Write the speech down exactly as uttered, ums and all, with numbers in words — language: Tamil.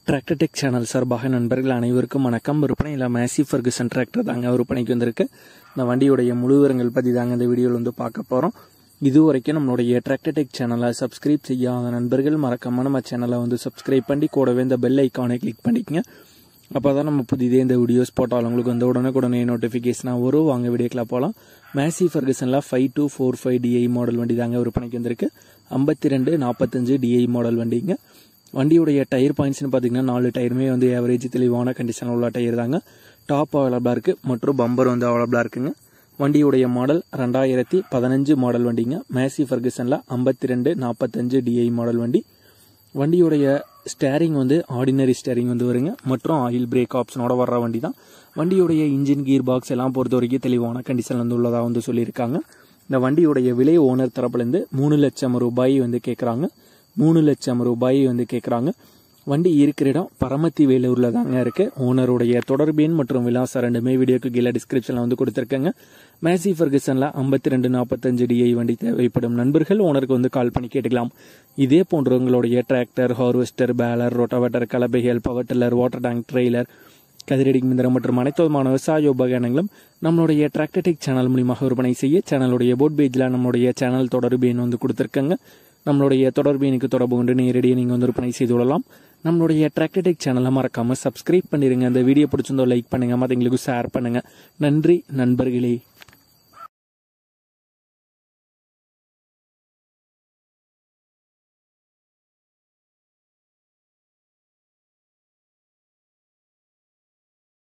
டிராக்டர் டெக் சேனல் சார்பாக நண்பர்கள் அனைவருக்கும் வணக்கம். விற்பனையில் மேசி ஃபெர்குசன் டிராக்டர் தாங்க விற்பனைக்கு வந்திருக்கு. இந்த வண்டியுடைய முழு விவரங்கள் பற்றி தாங்க இந்த வீடியோவில் வந்து பார்க்க போகிறோம். இதுவரைக்கும் நம்மளுடைய டிராக்டர் டெக் சேனலை சப்ஸ்கிரைப் செய்யாத நண்பர்கள் மறக்காம நம்ம சேனலை வந்து சப்ஸ்கிரைப் பண்ணி கூடவே இந்த பெல் ஐக்கானை கிளிக் பண்ணிக்கங்க. அப்போ தான் நம்ம புதிதே இந்த வீடியோஸ் போட்டால் உங்களுக்கு வந்து உடனுக்குடனே நோட்டிஃபிகேஷனாக வரும். வாங்க வீடியோக்கெலாம் போகலாம். மேசி ஃபெர்குசனில் five two four five D மாடல் வண்டி தாங்க விற்பனைக்கு வந்திருக்கு. ஐம்பத்தி ரெண்டு நாற்பத்தஞ்சு டிஐ மாடல் வண்டிங்க. வண்டியுடைய டயர் பாயிண்ட்ஸ்னு பார்த்தீங்கன்னா நாலு டயருமே வந்து ஆவரேஜ் தெளிவான கண்டிஷனில் உள்ள டயர் தாங்க. டாப் அவைலபிளாக இருக்குது மற்றும் பம்பர் வந்து அவைலபிளாக இருக்குங்க. வண்டியுடைய மாடல் ரெண்டாயிரத்தி பதினஞ்சு மாடல் வண்டிங்க. மேசி ஃபெர்குசனில் ஐம்பத்தி ரெண்டு நாற்பத்தஞ்சு டிஐ மாடல் வண்டி. வண்டியுடைய ஸ்டேரிங் வந்து ஆர்டினரி ஸ்டேரிங் வந்து வருங்க மற்றும் ஆயில் பிரேக் ஆப்ஷனோட வர்ற வண்டி தான். வண்டியுடைய இன்ஜின் கீர் பாக்ஸ் எல்லாம் பொறுத்த வரைக்கும் தெளிவான கண்டிஷன் வந்து உள்ளதாக வந்து சொல்லியிருக்காங்க. இந்த வண்டியுடைய விலை ஓனர் தரப்புலேருந்து மூணு லட்சம் ரூபாய் வந்து கேட்குறாங்க. மூணு லட்சம் ரூபாய் வந்து கேட்குறாங்க. வண்டி இருக்கிற இடம் பரமத்தி வேலூரில் தாங்க இருக்குது. ஓனருடைய தொடர்பு எண் மற்றும் விலாசம் ரெண்டுமே வீடியோக்கு கீழே டிஸ்கிரிப்ஷனில் வந்து கொடுத்துருக்கேங்க. மேசி ஃபெர்குசனில் ஐம்பத்தி ரெண்டு நாற்பத்தஞ்சு டிஐ வண்டி தேவைப்படும் நண்பர்கள் ஓனருக்கு வந்து கால் பண்ணி கேட்டுக்கலாம். இதே போன்ற உங்களுடைய டிராக்டர், ஹார்வெஸ்டர், பேலர், ரோட்டாவேட்டர், கலப்பைகள், power tiller, water tank, trailer, கதிரடி மிந்திரம் மற்றும் அனைத்து விதமான விவசாய உபகரணங்களும் நம்மளுடைய டிராக்டர் டெக் சேனல் மூலியமாக விற்பனை செய்ய சேனலுடைய போட் பேஜில் நம்மளுடைய சேனல் தொடர்பு எண் வந்து கொடுத்துருக்கங்க. நம்மளுடைய தொடர்பு எனக்கு தொடர்பு கொண்டு நேரடியாக நீங்கள் வந்து விற்பனை செய்து கொள்ளலாம். நம்மளுடைய டிராக்டர் டெக் சேனலை மறக்காமல் சப்ஸ்கிரைப் பண்ணிடுங்க. அந்த வீடியோ பிடிச்சிருந்தோ லைக் பண்ணுங்கள், மற்றவங்களுக்கு ஷேர் பண்ணுங்கள். நன்றி நண்பர்களே.